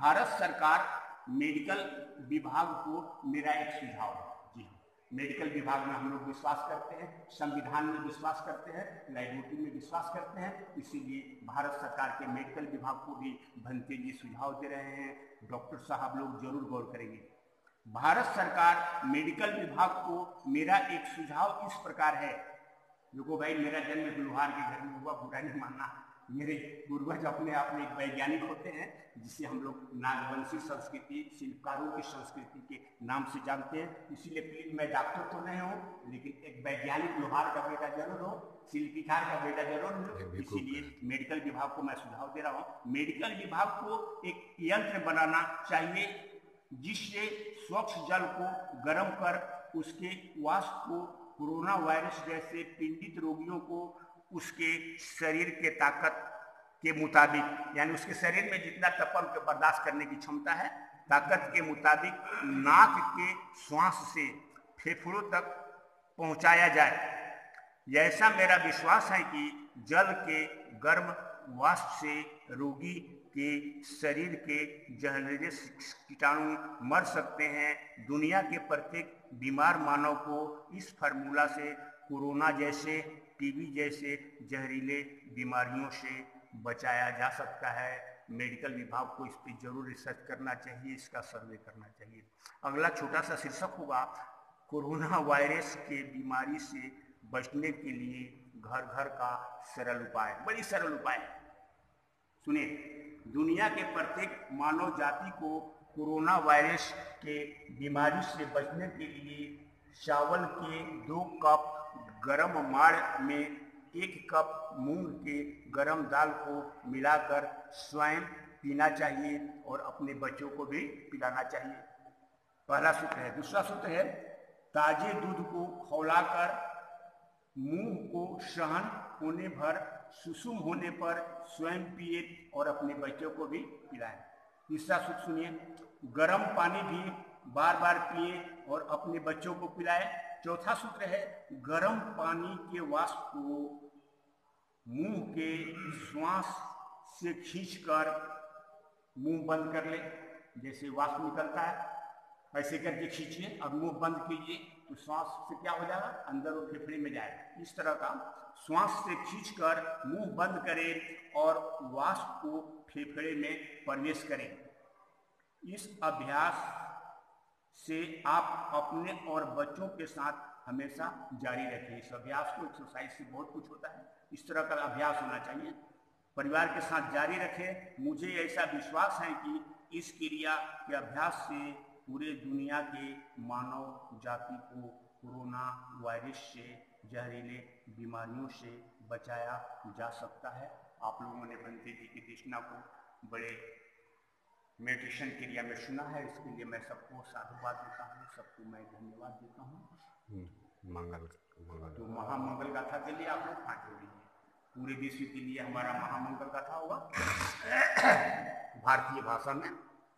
भारत सरकार मेडिकल विभाग को मेरा एक सुझाव है। जी हाँ, मेडिकल विभाग में हम लोग विश्वास करते हैं, संविधान में विश्वास करते हैं, लाइब्रेरी में विश्वास करते हैं, इसीलिए भारत सरकार के मेडिकल विभाग को भी भंते जी सुझाव दे रहे हैं। डॉक्टर साहब लोग जरूर गौर करेंगे। भारत सरकार मेडिकल विभाग को मेरा एक सुझाव इस प्रकार है। देखो भाई, मेरा जन्म लोहार के घर में हुआ, बुरा नहीं मानना। मेरे पूर्वज अपने आप में एक वैज्ञानिक होते हैं, जिसे हम लोग नागवंशी संस्कृति, शिल्पकारों की संस्कृति के नाम से जानते हैं। इसीलिए प्लीज, मैं डॉक्टर तो नहीं हूँ, लेकिन एक वैज्ञानिक लोहार का बेटा जरूर हो, शिल्पकार का बेटा जरूर हो। इसीलिए मेडिकल विभाग को मैं सुझाव दे रहा हूँ। मेडिकल विभाग को एक यंत्र बनाना चाहिए जिससे स्वच्छ जल को गर्म कर उसके वाष्प को कोरोना वायरस जैसे पीड़ित रोगियों को उसके शरीर के ताकत के मुताबिक, यानी उसके शरीर में जितना तपन के बर्दाश्त करने की क्षमता है, ताकत के मुताबिक नाक के श्वास से फेफड़ों तक पहुंचाया जाए। ऐसा मेरा विश्वास है कि जल के गर्म वाष्प से रोगी के शरीर के जहरीले कीटाणु मर सकते हैं। दुनिया के प्रत्येक बीमार मानव को इस फार्मूला से कोरोना जैसे, टीबी जैसे जहरीले बीमारियों से बचाया जा सकता है। मेडिकल विभाग को इस पर जरूर रिसर्च करना चाहिए, इसका सर्वे करना चाहिए। अगला छोटा सा शीर्षक होगा, कोरोना वायरस के बीमारी से बचने के लिए घर घर का सरल उपाय। बड़ी सरल उपाय सुनिए। दुनिया के प्रत्येक मानव जाति को कोरोना वायरस के बीमारी से बचने के लिए चावल के 2 कप गरम माड़ में 1 कप मूंग के गरम दाल को मिलाकर स्वयं पीना चाहिए और अपने बच्चों को भी पिलाना चाहिए। पहला सूत्र है। दूसरा सूत्र है, ताजे दूध को खौलाकर मुंह को सहन होने भर, सुसुम होने पर स्वयं पिए और अपने बच्चों को भी पिलाएं। तीसरा सूत्र सुनिए, गर्म पानी भी बार बार पिए और अपने बच्चों को पिलाएं। चौथा सूत्र है, गर्म पानी के वाष्प को मुंह के श्वास से खींचकर मुंह बंद कर ले। जैसे वाष्प निकलता है ऐसे करके खींचिए और मुंह बंद कीजिए, तो श्वास से क्या हो जाएगा, अंदर वो फेफड़े में जाएगा। इस तरह का श्वास से खींचकर मुंह बंद करें और वाष्प को फेफड़े में प्रवेश करें। इस अभ्यास से आप अपने और बच्चों के साथ हमेशा जारी रखें। इस अभ्यास को, एक्सरसाइज से बहुत कुछ होता है, इस तरह का अभ्यास होना चाहिए। परिवार के साथ जारी रखें। मुझे ऐसा विश्वास है कि इस क्रिया के अभ्यास से पूरे दुनिया के मानव जाति को कोरोना वायरस से, जहरीले बीमारियों से बचाया जा सकता है। आप लोगों ने भंते जी की देशना को बड़े मेडिटेशन क्रिया में सुना है, इसके लिए मैं सबको साधुवाद देता हूँ, सबको मैं धन्यवाद देता हूँ। मंगल तो महामंगल गाथा के लिए आप लोग हाथ जोड़िए। पूरे विश्व के लिए हमारा महामंगल गाथा होगा भारतीय भाषा में।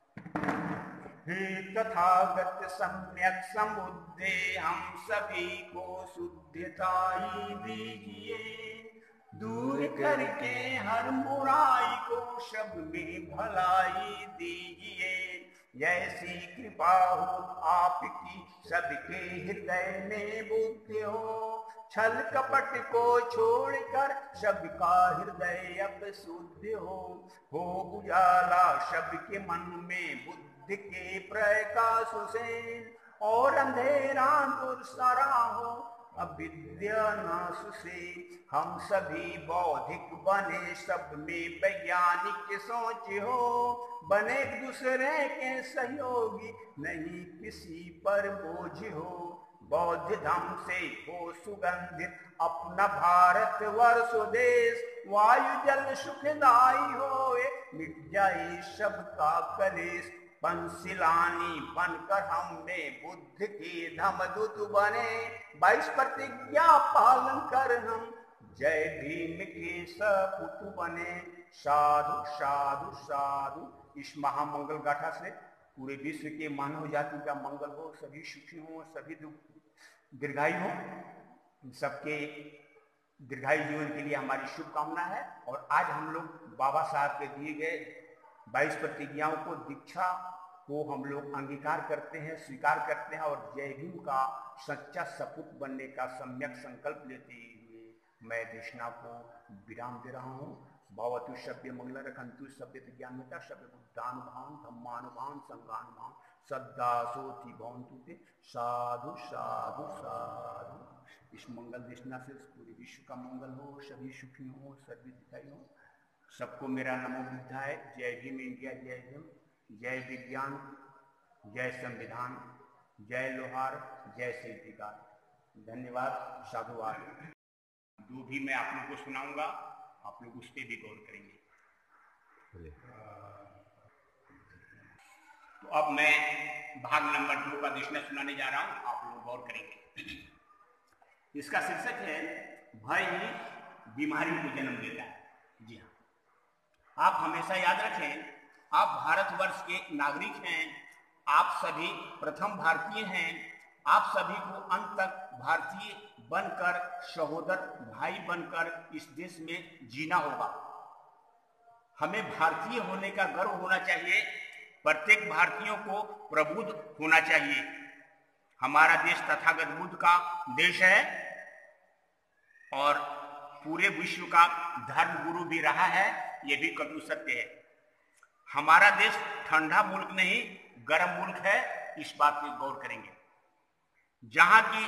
हे तथागत सम्यक समुद्धे हम सभी को शुद्धताई दीजिए, दूर करके हर बुराई को सब में भलाई दीजिए। जैसी कृपा हो आपकी सबके हृदय में बुद्धि हो, छल कपट को छोड़कर सबका हृदय अब शुद्ध हो उजाला सबके मन में बुद्धि के प्रकाश से, और अंधेरा दूर सारा हो अविद्या नाश से। हम सभी बौद्धिक बने, सब में वैज्ञानिक सोच हो, बने दूसरे के सहयोगी, नहीं किसी पर बोझ हो। बौद्ध धर्म से हो सुगंधित अपना भारत वर्ष देश, वायु जल सुखदाई होए, मिट जाए सबका कलेश। पंसिलानी बनकर हमें बुद्ध के धमदूत बने, 22 प्रतिज्ञा पालन कर हम जय भीम के सपूत बने। साधु साधु साधु। इस महामंगल गाथा से पूरे विश्व के मानव जाति का मंगल हो, सभी सुखी हो, सभी दीर्घायु हो। सबके दीर्घायु जीवन के लिए हमारी शुभकामना है। और आज हम लोग बाबा साहब के दिए गए 22 प्रतिज्ञाओं को, दीक्षा को हम लोग अंगीकार करते हैं, स्वीकार करते हैं और जय भीम का सच्चा सपूत बनने का सम्यक संकल्प लेते हुए मैं देशना को विराम दे रहा हूँ। भवतु सभ्य मंगल रखंतु सभ्य ज्ञानता सभ्य बुद्धानुभान धम्मानुभान संघानुभान सद्दा सोति भवन्तु ते। साधु साधु साधु। इस मंगल देशना से पूरे विश्व का मंगल हो, सभी सुखी हो, सभी दिखाई हो। सबको मेरा नमो बुद्धाय। जय भीम इंडिया, जय भीम, जय विज्ञान, जय संविधान, जय लोहार, जय शिल्पीकार। धन्यवाद, साधुवाद। जो भी मैं आप लोग को सुनाऊंगा आप लोग उस पर भी गौर करेंगे। तो अब मैं भाग नंबर 2 का देशना सुनाने जा रहा हूं, आप लोग गौर करेंगे। इसका शीर्षक है भय ही बीमारी को जन्म देता है। जी हाँ, आप हमेशा याद रखें, आप भारतवर्ष के नागरिक हैं, आप सभी प्रथम भारतीय हैं। आप सभी को अंत तक भारतीय बनकर, सहोदर भाई बनकर इस देश में जीना होगा। हमें भारतीय होने का गर्व होना चाहिए। प्रत्येक भारतीयों को प्रबुद्ध होना चाहिए। हमारा देश तथागत बुद्ध का देश है और पूरे विश्व का धर्म गुरु भी रहा है, ये भी कटु सत्य है। हमारा देश ठंडा मुल्क नहीं, गर्म मुल्क है, इस बात पे गौर करेंगे। यहाँ की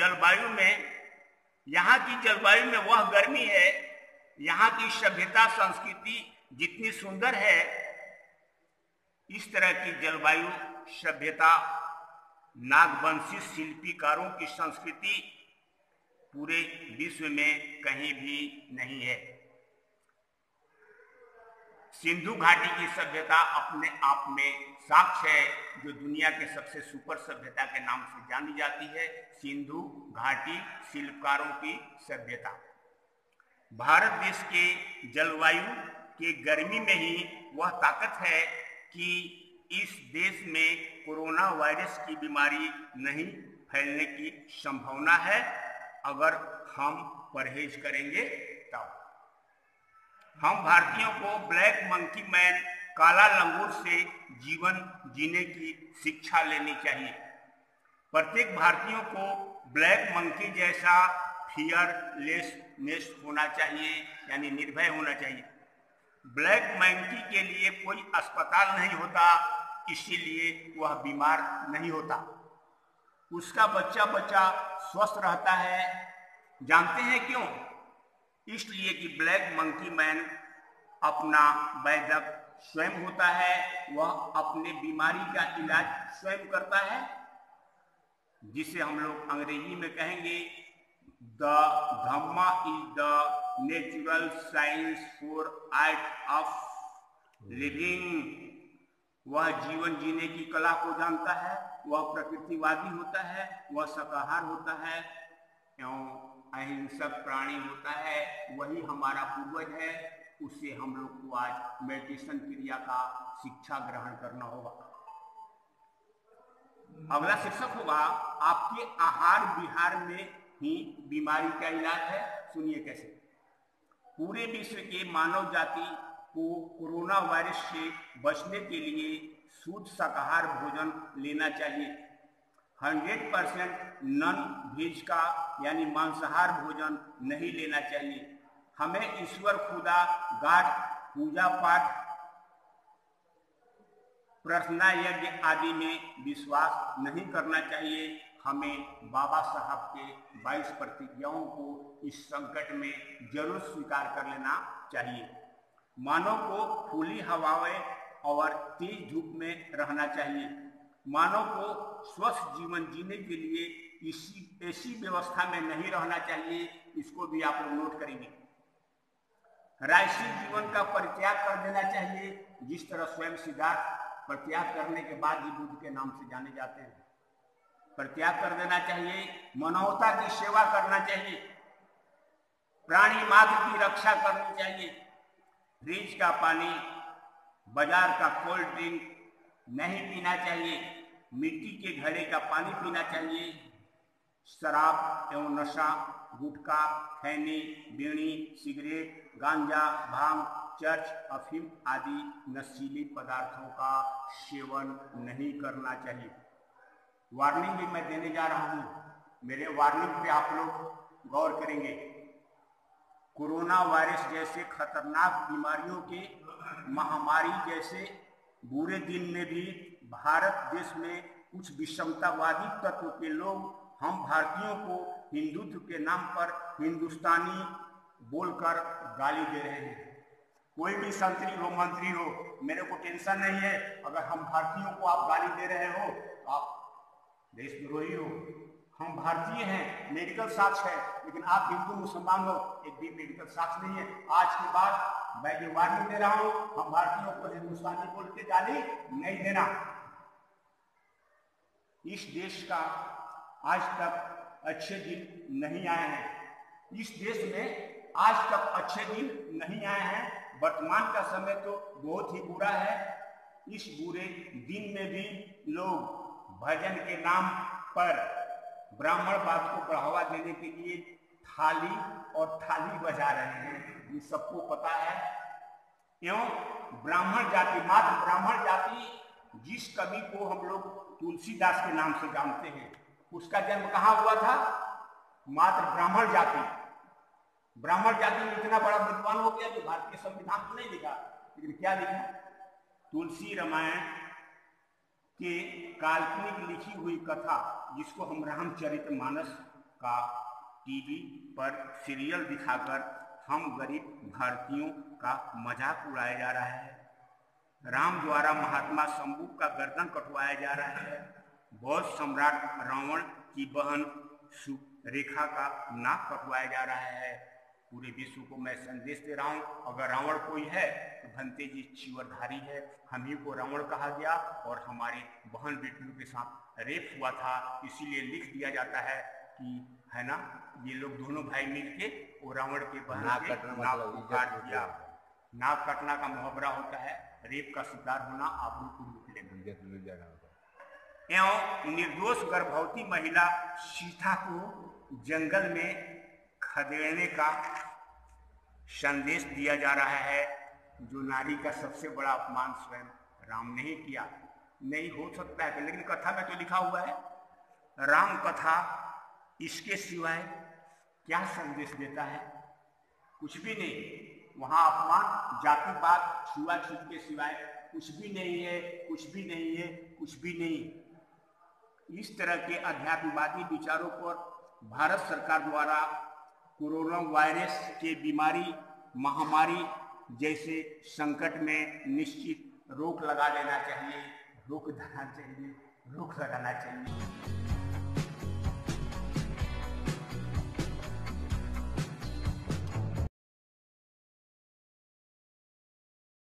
जलवायु में वह गर्मी है, यहाँ की सभ्यता संस्कृति जितनी सुंदर है, इस तरह की जलवायु, सभ्यता, नागवंशी शिल्पीकारों की संस्कृति पूरे विश्व में कहीं भी नहीं है। सिंधु घाटी की सभ्यता अपने आप में साक्ष्य है, जो दुनिया के सबसे सुपर सभ्यता के नाम से जानी जाती है। सिंधु घाटी शिल्पकारों की सभ्यता। भारत देश के जलवायु के गर्मी में ही वह ताकत है कि इस देश में कोरोना वायरस की बीमारी नहीं फैलने की संभावना है, अगर हम परहेज करेंगे तब। हम भारतीयों को ब्लैक मंकी मैन, काला लंगूर से जीवन जीने की शिक्षा लेनी चाहिए। प्रत्येक भारतीयों को ब्लैक मंकी जैसा फियरलेसनेस होना चाहिए, यानी निर्भय होना चाहिए। ब्लैक मंकी के लिए कोई अस्पताल नहीं होता, इसीलिए वह बीमार नहीं होता। उसका बच्चा स्वस्थ रहता है। जानते हैं क्यों? इसलिए कि ब्लैक मंकी मैन अपना वैद्य स्वयं होता है, वह अपने बीमारी का इलाज स्वयं करता है, जिसे हम लोग अंग्रेजी में कहेंगे the Dhamma is the natural science for art of living. वह जीवन जीने की कला को जानता है, वह प्रकृतिवादी होता है, वह शाकाहार होता है एवं अहिंसक प्राणी होता है। वही हमारा पूर्वज है, उससे हम लोग को आज मेडिटेशन क्रिया का शिक्षा ग्रहण करना होगा। अगला शीर्षक होगा आपके आहार विहार में ही बीमारी का इलाज है। सुनिए कैसे। पूरे विश्व के मानव जाति को कोरोना वायरस से बचने के लिए शुद्ध शाकाहार भोजन लेना चाहिए। 100% नॉन वेज का यानी मांसाहार भोजन नहीं लेना चाहिए। हमें ईश्वर, खुदा, गॉड, पूजा पाठ, प्रार्थना यज्ञ आदि में विश्वास नहीं करना चाहिए। हमें बाबा साहब के 22 प्रतिज्ञाओं को इस संकट में जरूर स्वीकार कर लेना चाहिए। मानव को खुली हवाएं और तेज धूप में रहना चाहिए। मानव को स्वस्थ जीवन जीने के लिए ऐसी व्यवस्था में नहीं रहना चाहिए। इसको भी आप लोग नोट करेंगे। राजसी जीवन का परित्याग कर देना चाहिए, जिस तरह स्वयं सिद्धार्थ परित्याग करने के बाद ही बुद्ध के नाम से जाने जाते हैं। परित्याग कर देना चाहिए। मानवता की सेवा करना चाहिए। प्राणी मात्र की रक्षा करनी चाहिए। फ्रिज का पानी, बाजार का कोल्ड ड्रिंक नहीं पीना चाहिए। मिट्टी के घड़े का पानी पीना चाहिए। शराब एवं नशा, गुटखा, खैनी, बीड़ी, सिगरेट, गांजा, भांग चर्च, अफीम आदि नशीली पदार्थों का सेवन नहीं करना चाहिए। वार्निंग भी मैं देने जा रहा हूँ, मेरे वार्निंग पे आप लोग गौर करेंगे। कोरोना वायरस जैसे खतरनाक बीमारियों के महामारी जैसे बुरे दिन में भी भारत देश में कुछ विषमतावादी तत्व के लोग हम भारतीयों को हिंदुत्व के नाम पर हिंदुस्तानी बोलकर गाली दे रहे हैं। कोई भी संतरी हो, मंत्री हो, मेरे को टेंशन नहीं है। अगर हम भारतीयों को आप गाली दे रहे हो तो आप देशद्रोही हो। हम भारतीय हैं, मेडिकल साक्ष्य है, लेकिन आप हिंदू मुसलमान हो, एक भी मेडिकल साक्ष्य नहीं है। आज के बाद मैं जो वार्निंग दे रहा हूं, हम भारतीयों को हिंदुस्तानी बोल के गाली नहीं देना। इस देश का आज तक अच्छे दिन नहीं आए हैं। इस देश में आज तक अच्छे दिन नहीं आए हैं। वर्तमान का समय तो बहुत ही बुरा है। इस बुरे दिन में भी लोग भजन के नाम पर ब्राह्मणवाद को बढ़ावा देने के लिए थाली और थाली बजा रहे हैं, ये सबको पता है। एवं ब्राह्मण जाति, मात्र ब्राह्मण जाति, जिस कवि को हम लोग तुलसीदास के नाम से जानते हैं, उसका जन्म कहाँ हुआ था? मात्र ब्राह्मण जाति। ब्राह्मण जाति में इतना बड़ा विद्वान हो गया जो भारतीय संविधान को नहीं लिखा, लेकिन क्या लिखा? तुलसी रामायण के काल्पनिक लिखी हुई कथा, जिसको हम रामचरितमानस का टीवी पर सीरियल दिखाकर हम गरीब भारतीयों का मजाक उड़ाया जा रहा है। राम द्वारा महात्मा शंभू का गर्दन कटवाया जा रहा है। बौद्ध सम्राट रावण की बहन सुरेखा का नाक कटवाया जा रहा है। पूरे विश्व को मैं संदेश दे रहा हूँ, अगर रावण कोई है तो भंते जी चीवरधारी है। हम ही को रावण कहा गया और हमारी बहन बेटियों के साथ रेप हुआ था, इसीलिए लिख दिया जाता है कि है ना, ये लोग दोनों भाई मिलके वो रावण के बहन के नाक को काट दिया। नाक कटना का मुहावरा होता है, रेप का शिकार होना, आबरू को लूट लेना। एवं निर्दोष गर्भवती महिला सीता को जंगल में खदेड़ने का संदेश दिया जा रहा है, जो नारी का सबसे बड़ा अपमान स्वयं राम ने ही किया। नहीं हो सकता है, लेकिन कथा में तो लिखा हुआ है। राम कथा इसके सिवाय क्या संदेश देता है? कुछ भी नहीं। वहां अपमान, जातिवाद, छुआछूत के सिवाय कुछ भी नहीं है, कुछ भी नहीं है, कुछ भी नहीं। इस तरह के अध्यात्मवादी विचारों पर भारत सरकार द्वारा कोरोना वायरस के बीमारी, महामारी जैसे संकट में निश्चित रोक लगा लेना चाहिए, रोक लगाना चाहिए।